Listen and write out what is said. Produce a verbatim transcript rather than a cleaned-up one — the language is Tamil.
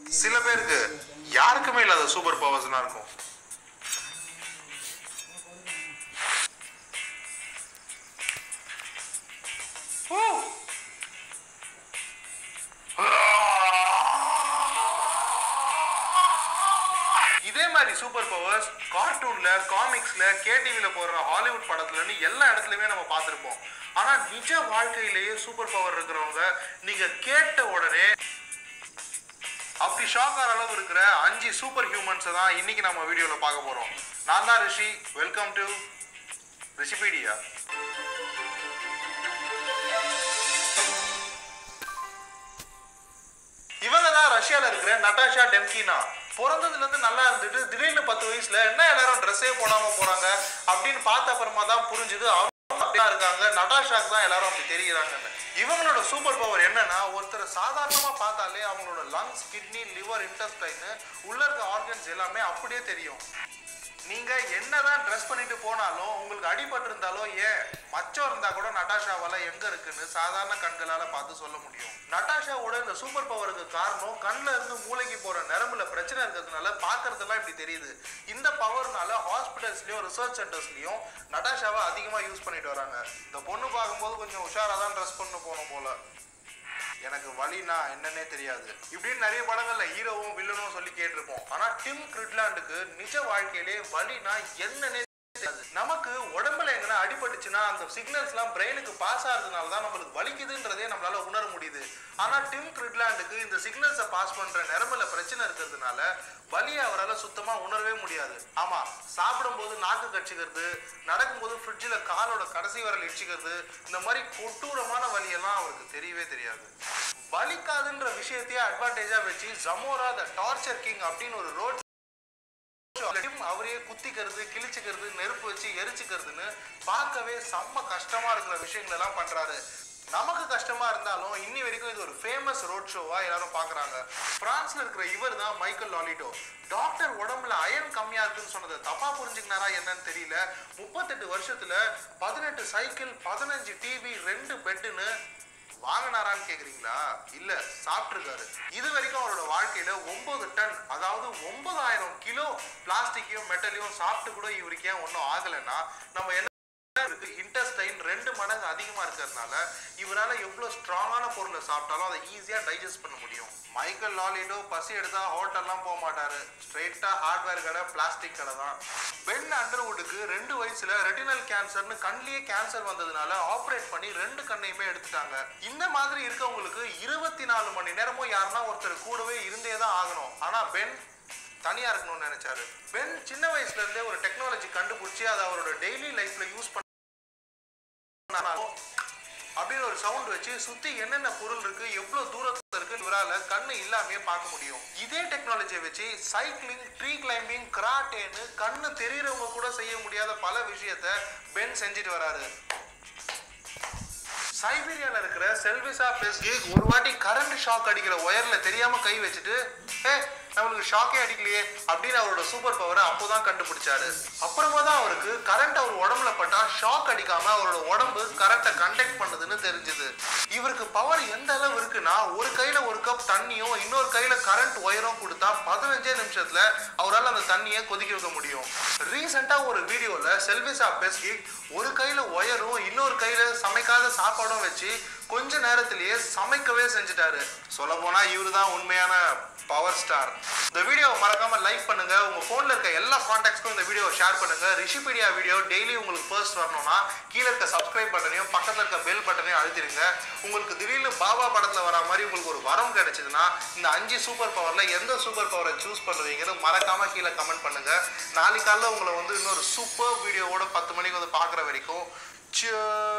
சில பேருக்கு யாருக்குமே இல்லாத சூப்பர் பவர்ஸ்லாம் இருக்கும். இதே மாதிரி சூப்பர் பவர்ஸ் கார்ட்டூன்ல, காமிக்ஸ்ல, கேடிவில போடுற ஹாலிவுட் படத்துலன்னு எல்லா இடத்துலயுமே நம்ம பார்த்திருப்போம். ஆனா நிஜ வாழ்க்கையிலேயே சூப்பர் பவர் இருக்கிறவங்க நீங்க கேட்ட உடனே அப்படி ஷாக்கார அளவு இருக்கிற அஞ்சு சூப்பர் ஹியூமன்ஸை தான் இன்னைக்கு நம்ம வீடியோல பார்க்க போறோம். நான் தான் ரிஷி. Welcome to Rishipedia. இவங்க தான் ரஷ்யால இருக்கிற நட்டாஷா டெம்கினா. பிறந்ததுல இருந்து நல்லா இருந்துட்டு திடீர்னு பத்து வயசுல என்ன எல்லாரும் ட்ரெஸ்ஸே போடாம போறாங்க அப்படின்னு பார்த்த அப்புறமா தான் புரிஞ்சுது அவங்க அப்படியா இருக்காங்க. நட்டாஷாக்கு தான் எல்லாரும் அப்படி தெரியுறாங்கன்னு. இவங்களோட சூப்பர் பவர் என்னன்னா, ஒருத்தர் சாதாரணமா பார்த்தாலே அவங்களோட லங்ஸ், கிட்னி, லிவர், இன்டெஸ்டைன் உள்ள இருக்க ஆர்கன்ஸ் எல்லாமே அப்படியே தெரியும். நீங்க என்னதான் ட்ரெஸ் பண்ணிட்டு போனாலும் உங்களுக்கு அடிபட்டு இருந்தாலும் ஏன் மச்சம் இருந்தா கூட நட்டாஷாவால எங்க இருக்குன்னு சாதாரண கண்களால பார்த்து சொல்ல முடியும். நட்டாஷாவோட இந்த சூப்பர் பவருக்கு காரணம் கண்ணுல இருந்து மூளைக்கு போற நரம்புல பிரச்சனை இருக்கிறதுனால பாக்குறதெல்லாம் இப்படி தெரியுது. இந்த பவர்னால ஹாஸ்பிட்டல்ஸ்லயும் ரிசர்ச் சென்டர்ஸ்லயும் நட்டாஷாவை அதிகமா யூஸ் பண்ணிட்டு வராங்க. இந்த பொண்ணு பார்க்கும்போது கொஞ்சம் உஷாரா தான் ட்ரெஸ் பண்ணு போனோம் போல, எனக்கு வலினா என்னன்னே தெரியாது இப்படின்னு நிறைய படங்கள்ல ஹீரோவும் வில்லனும் சொல்லி கேட்டிருப்போம். ஆனா டிம் கிரிட்லாண்டுக்கு நிஜ வாழ்க்கையிலே வலினா என்னன்னே தெரியாது. நமக்கு உடம்புல எங்கன்னா அடிபட்டுச்சுன்னா அந்த சிக்னல்ஸ் எல்லாம் பிரெயினுக்கு பாஸ் ஆகுறதுனால தான் நம்மளுக்கு வலிக்குதுன்றதே நம்மளால உணர முடியுது. ஆனா டிம் கிரிட்லாண்டுக்கு இந்த சிக்னல்ஸை பாஸ் பண்ற நரம்புல பிரச்சனை இருக்கிறதுனால வலியை அவரால் சுத்தமா உணரவே முடியாது. ஆமா, சாப்பிடும் போது நாக்கு கடிச்சுக்கிறது, நடக்கும்போது ஃப்ரிட்ஜில் காலோட கடைசி வரல் இடிச்சுக்கிறது, இந்த மாதிரி கொடூரமான வலியெல்லாம் அவருக்கு தெரியவே தெரியாது. வலிக்காதுன்ற விஷயத்தையே அட்வான்டேஜா வச்சு ஜமோரா த டார்ச்சர் கிங் அப்படின்னு ஒரு ரோட் அவரையே குத்திக்கிறது, கிழிச்சுக்கிறது, நெருப்பு வச்சு எரிச்சுக்கிறதுன்னு பார்க்கவே செம்ம கஷ்டமா இருக்கிற விஷயங்கள் எல்லாம் பண்றாரு. நமக்கு கஷ்டமா இருந்தாலும் இன்னி வரைக்கும் இது ஒரு ஃபேமஸ் ரோட் ஷோவா எல்லாரும் பாக்குறாங்க. பிரான்ஸ்ல இருக்கிற இவர் தான் மைக்கேல் லாலிட்டோ. டாக்டர் உடம்புல அயன் கம்மியா இருக்குன்னு சொன்னதை தப்பா புரிஞ்சுக்கினாரா என்னன்னு தெரியல. முப்பத்தெட்டு வருஷத்துல பதினெட்டு சைக்கிள், பதினஞ்சு டிவி, ரெண்டு பெட்டுன்னு வாங்கினாரான்னு கேக்குறீங்களா? இல்ல, சாப்பிட்டுருக்காரு. இது வரைக்கும் அவரோட வாழ்க்கையில ஒன்பது டன், அதாவது ஒன்பதாயிரம் கிலோ பிளாஸ்டிக்கையும் மெட்டலையும் சாப்பிட்டு கூட இவருக்கு ஏன் ஒன்றும் ஆகலைன்னா, நம்ம என்ன இன்டெஸ்டைன் ரெண்டு மடங்கு அதிகமா இருக்கிறதுனால இவரால எவ்வளவு ஸ்ட்ராங்கான பொருளை சாப்பிட்டாலும் அதை ஈஸியா டைஜஸ்ட் பண்ண முடியும். மைக்கேல் லாலிட்டோ பசி எடுத்தா ஹோட்டல்லாம் போக மாட்டாரு, ஸ்ட்ரெயிட்டா ஹார்ட்வேர் கடை, பிளாஸ்டிக் கடை தான். பென் அண்டர்வுட்டுக்கு ரெண்டு வயசுல ரெட்டினல் கேன்சர்னு கண்ணிலேயே கேன்சர் வந்ததுனால ஆப்ரேட் பண்ணி ரெண்டு கண்ணையுமே எடுத்துட்டாங்க. இந்த மாதிரி இருக்கவங்களுக்கு இருபத்தி நாலு மணி நேரமும் யாருன்னா ஒருத்தர் கூடவே இருந்தே தான் ஆகணும். ஆனா பென் தனியா இருக்கணும்னு நினைச்சாரு. பென் சின்ன வயசுல இருந்தே ஒரு டெக்னாலஜி கண்டுபிடிச்சி அதை அவரோட டெய்லி லைஃப்ல யூஸ் பண்ண அப்படின்னு ஒரு சவுண்ட் வச்சு சுத்தி என்னென்ன பொருள் இருக்கு, எவ்வளவு தூரத்துல இருக்கு இவரால கண்ணு இல்லாமே பார்க்க முடியும். இதே டெக்னாலஜியை வச்சு சைக்கிளிங், ட்ரீ கிளைம்பிங், கராட்டேன்னு கண்ணு தெரியறவங்க கூட செய்ய முடியாத பல விஷயத்த பென் செஞ்சுட்டு வராரு. சைபீரியால இருக்கிற செல்விசா பெஸ்கிக் ஒரு வாட்டி கரண்ட் ஷாக் அடிக்கிற ஒயர்ல தெரியாம கை வச்சுட்டு ஏ நம்மளுக்கு ஷாக்கே அடிக்கலையே அப்படின்னு அவரோட சூப்பர் பவரை அப்போதான் கண்டுபிடிச்சாரு. அப்புறமா தான் அவருக்கு கரண்ட் அவர் உடம்புல பட்டா ஷாக் அடிக்காம அவரோட உடம்பு கரண்ட்டை கண்டக்ட் பண்ணுதுன்னு தெரிஞ்சது. இவருக்கு பவர் எந்த அளவு இருக்குன்னா, ஒரு கையில ஒரு கப் தண்ணியும் இன்னொரு கையில கரண்ட் ஒயரும் கொடுத்தா பதினஞ்சே நிமிஷத்துல அவரால் அந்த தண்ணியை கொதிக்க வைக்க முடியும். ரீசெண்டா ஒரு வீடியோல செல்விசா பெஸ்கிக் ஒரு கையில ஒயரும் இன்னொரு கையில சமைக்காத சாப்பாடும் வச்சு கொஞ்ச நேரத்திலேயே சமைக்கவே செஞ்சுட்டாரு. சொல்ல போனா இவரு தான் உண்மையான பவர் ஸ்டார். இந்த வீடியோவை மறக்காம லைக் பண்ணுங்க, உங்க போன்ல இருக்க எல்லா கான்டாக்ட்ஸ்க்கும் இந்த வீடியோவை ஷேர் பண்ணுங்க. ரிஷிபீடியா வீடியோ டெய்லி உங்களுக்கு ஃபர்ஸ்ட் வரணும்னா கீழே இருக்க சப்ஸ்கிரைப் பட்டனையும் பக்கத்துல இருக்க பெல் பட்டனையும் அழுத்திடுங்க. உங்களுக்கு திடீர்னு பாபா படத்துல வர மாதிரி உங்களுக்கு ஒரு வரம் கிடைச்சதுன்னா இந்த அஞ்சு சூப்பர் பவர்ல எந்த சூப்பர் பவரை சூஸ் பண்ணுவீங்கன்னு மறக்காம கீழே கமெண்ட் பண்ணுங்க. நாளைக்கு காலைல உங்களை வந்து இன்னொரு சூப்பர் வீடியோவோட பத்து மணிக்கு வந்து பாக்குற வரைக்கும்